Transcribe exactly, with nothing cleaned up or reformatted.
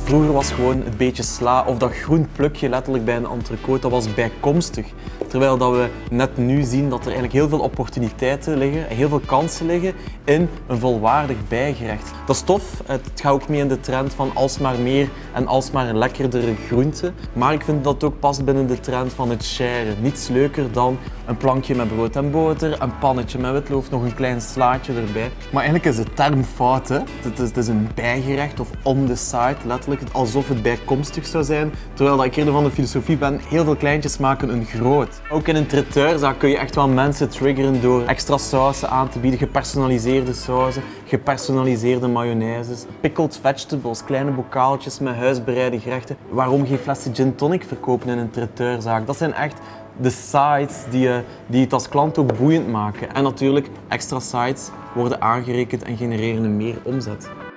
Vroeger was gewoon het beetje sla of dat groen plukje letterlijk bij een entrecote, dat was bijkomstig. Terwijl dat we net nu zien dat er eigenlijk heel veel opportuniteiten liggen, heel veel kansen liggen in een volwaardig bijgerecht. Dat is tof, het gaat ook mee in de trend van alsmaar meer en alsmaar lekkerdere groenten. Maar ik vind dat het ook past binnen de trend van het sharen. Niets leuker dan een plankje met brood en boter, een pannetje met witloof, nog een klein slaatje erbij. Maar eigenlijk is de term fout, hè? Het is, het is een bijgerecht of on the side, letterlijk alsof het bijkomstig zou zijn. Terwijl dat ik eerder van de filosofie ben, heel veel kleintjes maken een groot. Ook in een traiteurszaak kun je echt wel mensen triggeren door extra sausen aan te bieden, gepersonaliseerde sauzen, gepersonaliseerde mayonnaises, pickled vegetables, kleine bokaaltjes met huisbereide gerechten. Waarom geen flessen gin tonic verkopen in een traiteurzaak? Dat zijn echt de sides die, die het als klant ook boeiend maken. En natuurlijk, extra sides worden aangerekend en genereren meer omzet.